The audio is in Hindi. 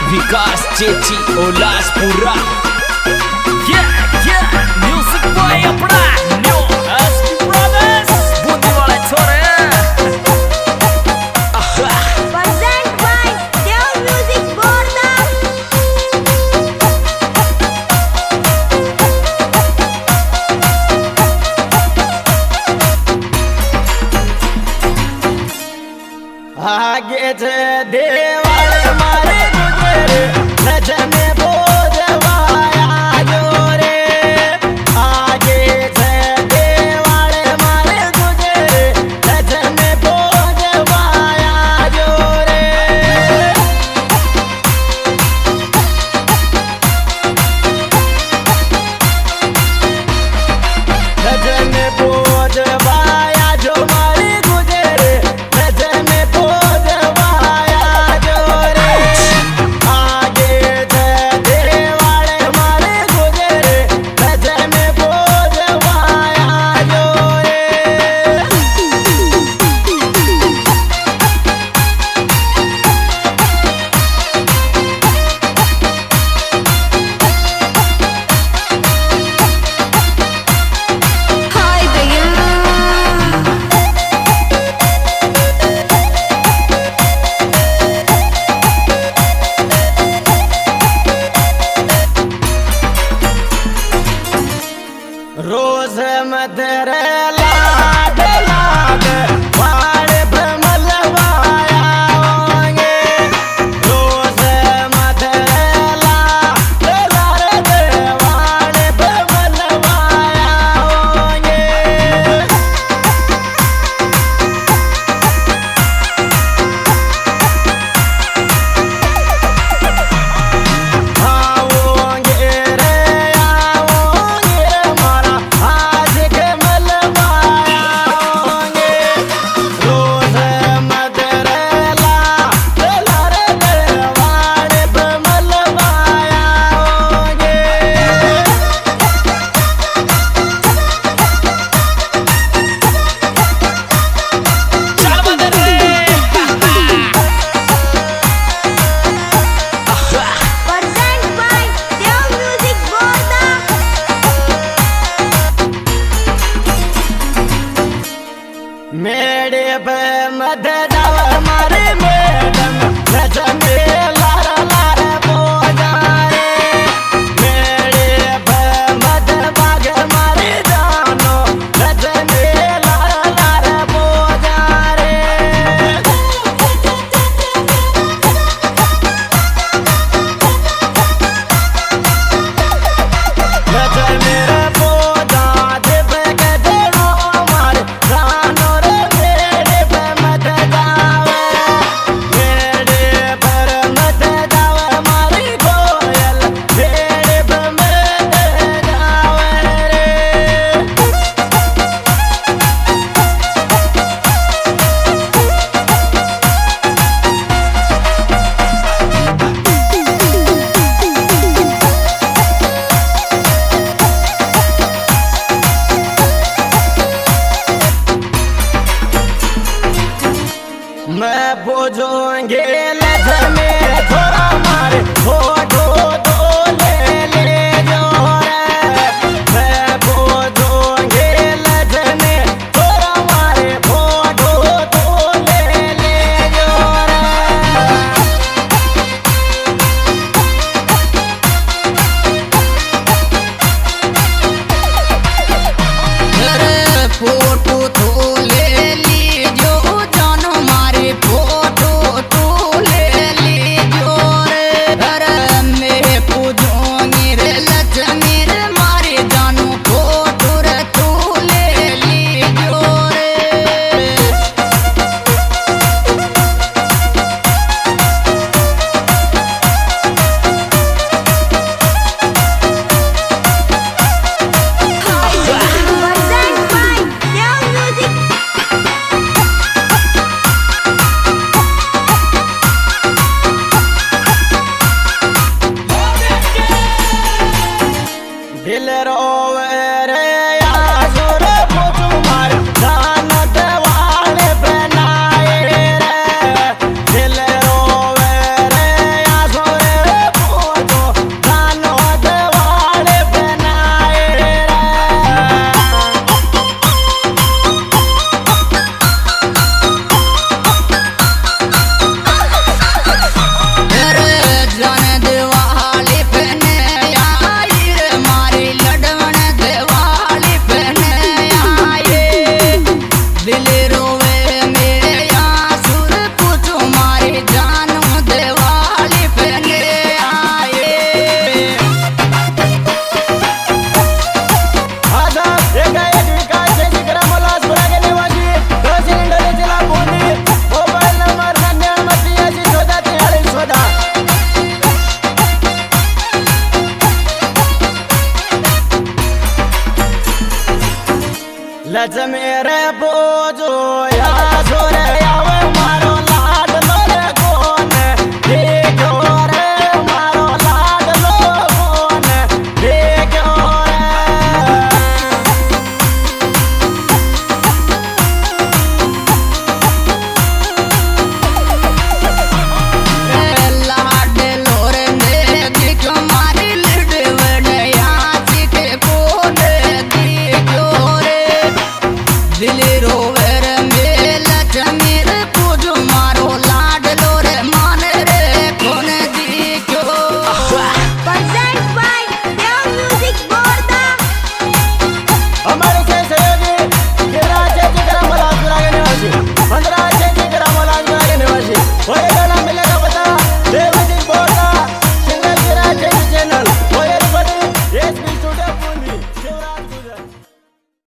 विकास चेची ओलासपुरा म्यूजिक बॉय अपना न्यू एसपी ब्रदर्स बूंदी वाले छोरे present by Dev music Borda आगे थे देवाल मारे गुजरे नचने बोझवाया जो रे आगे थे देवाल मारे गुजरे नचने बोझवाया जो रे नचने बोझवाया जो मारे गुजरे नचने रोज मदर लाड लाड वाड़ भमलवाया होंगे रोज मदर लाड लाड वाड़ भमलवाया होंगे आओगे रे आओगे मारा आज के मलवाया होंगे रोज मदर लाड लाड वाड़ भमलवाया होंगे चल बदल रे present by Dev music Borda मेरे पे मत जाओ हमारे मैडम नचने लारा लारा बोझा रे मेरे पे मत भाग हमारे जानो नचने लारा लारा बोझा रे नचने रे बोझा दिप के देनो हमारे जानो रे मेरे पे मत जावे मेरे पर मत जावे हमारी कोयल मेरे पे मत जावे रे मैं बोझूंगे लजने थोड़ा मारे फोटो तो ले जो रे मैं बोझूंगे लजने थोड़ा मारे फोटो तो ले जो रे अरे फोटो तो ले लीजो जानो मारे फोटो तो ले लीजो रे अरे दिल